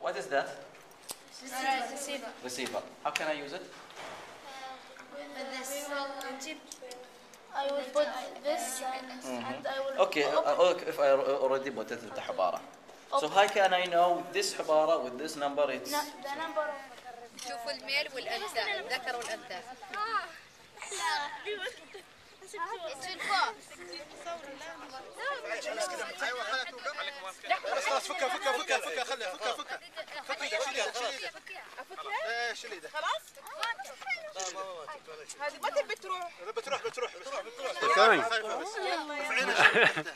What is that? Receiver. Receiver. How can I use it? With this. I will put this and I will Okay, if I already put it in the حبارة. So how can I know this حبارة with this number? It's the number of شوفوا الميل والأنثى، الذكر والأنثى. خلاص فكها خليها فكها شيل ايدك خلاص هذه ما تبي تروح بتروح يلا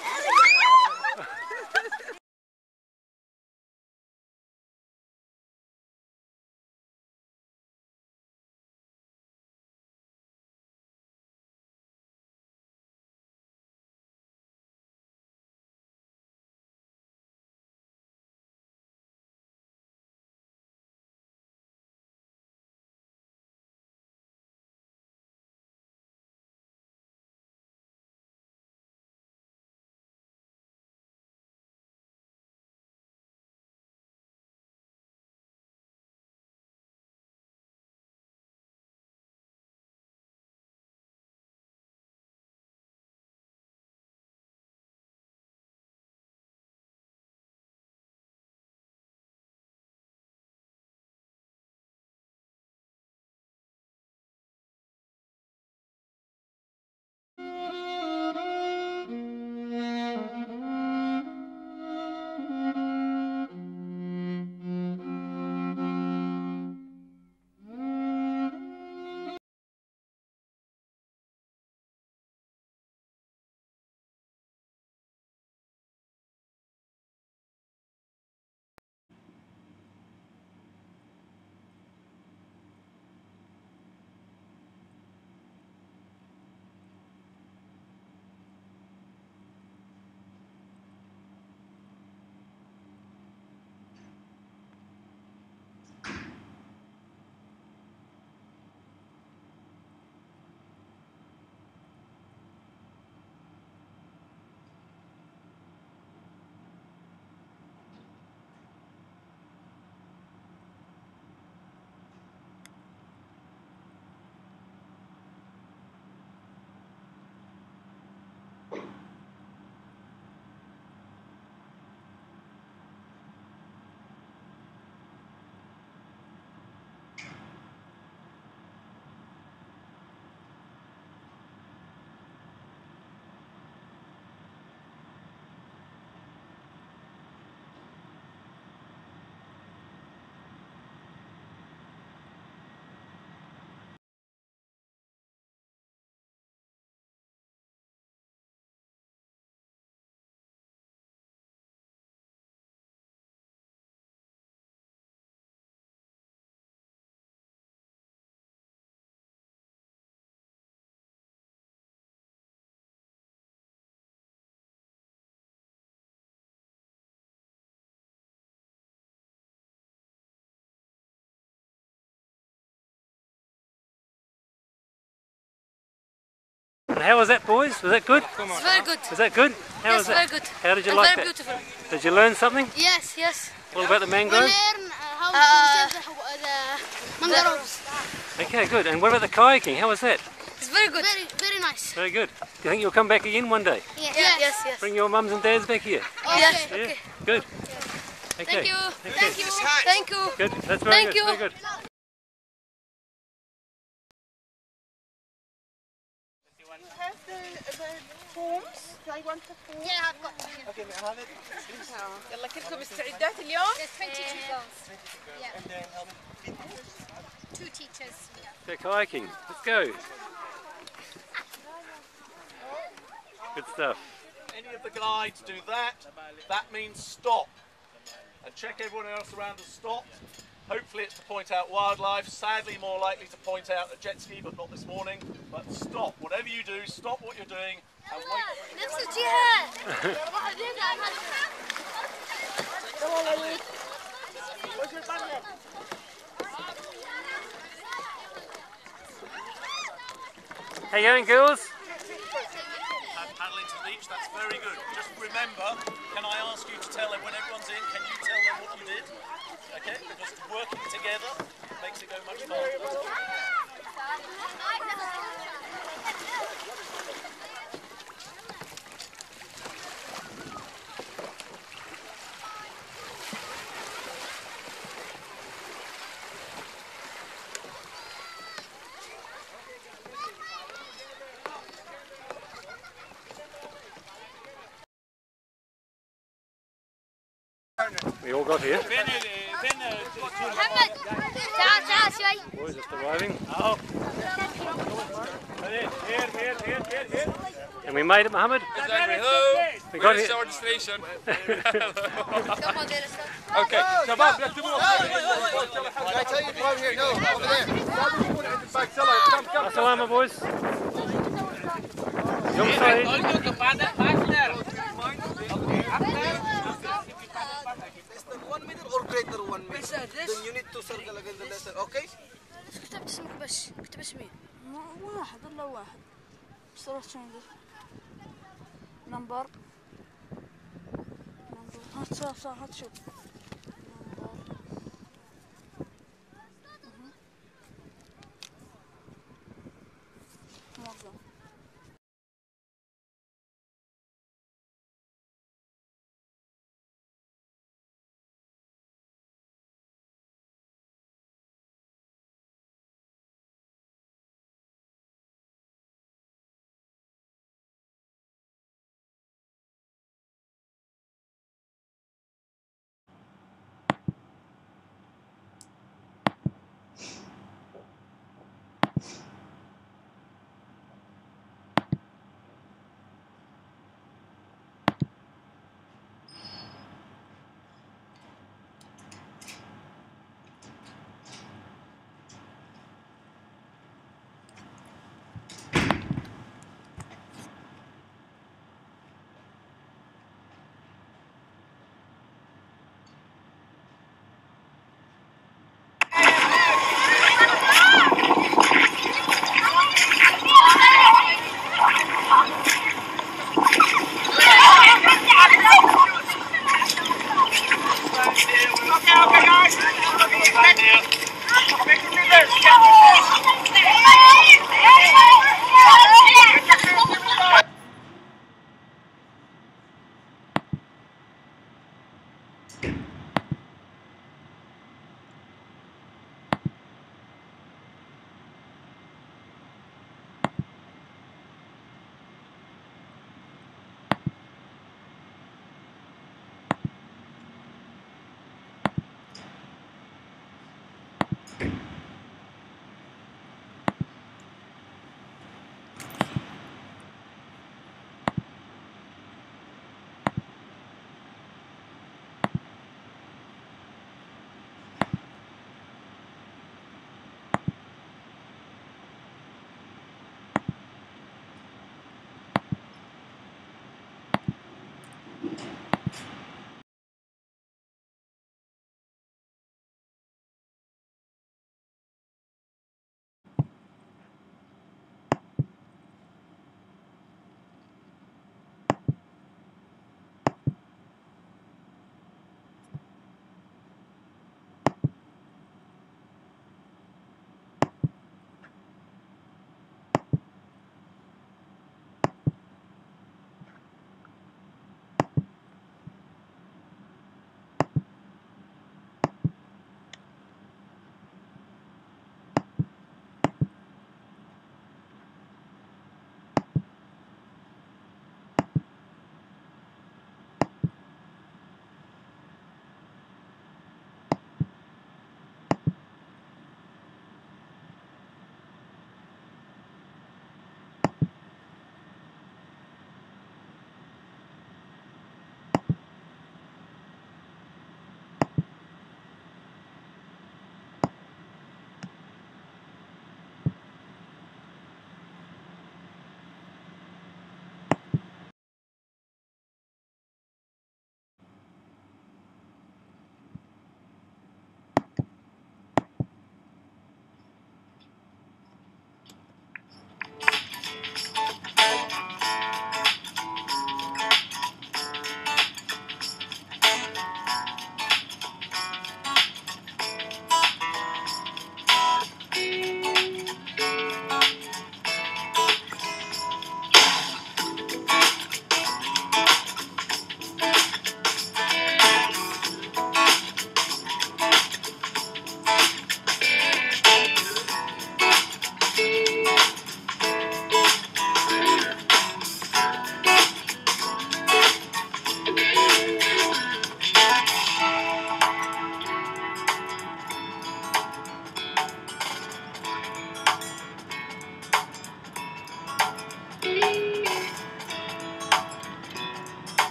And how was that, boys? Was that good? It's very good. Was that good? How Yes, was that? very good. How did you And like very that? beautiful. Did you learn something? Yes. All about the We mangrove? learn how to save the mangroves. Okay, good. And what about the kayaking? How was that? It's very good. Very nice. Very good. Do you think you'll come back again one day? Yes. Bring your mums and dads back here? Yes. Yeah? Good. Okay. Thank you. Thank you. Thank you. Good. That's very Thank good. you. Very good. I want the form. Yeah, I've got Okay, هذا يلا كلكم مستعدات اليوم؟ There's 22 girls. And then help me. 2 teachers. Go kayaking. Let's go. Good stuff. Any of the guides do that, that means stop. And check everyone else around has stopped. Hopefully it's to point out wildlife, sadly more likely to point out a jet ski, but not this morning. But stop, whatever you do, stop what you're doing and wait. نفس الجهة. How you going, girls? Paddling to the beach, that's Very good. Just remember, can I ask you to tell them when everyone's in, can you tell them what you did? Okay, because working together makes it go much faster. We all got here. محمد تعال تعال شوي. Boys just arriving. And we made it, Mohammed. Hello. We got Where's it. our registration? Come on, there, sir. Okay. شباب يكتبوا. I tell you to come here. No, over there. Assalamu boys. Young Saeed. Less than 1 meter or greater 1 meter. Then you need to circle again the letter. Okay? كتبت اسمك بس كتب اسمي. واحد الا واحد. بس روح تشينجر. نمبر. هات صار هات شوف. موظف.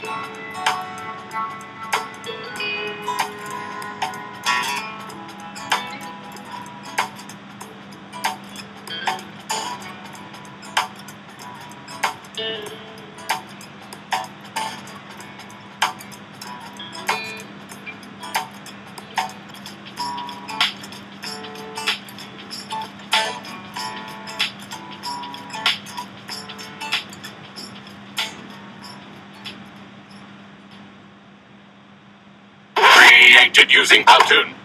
Created using Powtoon.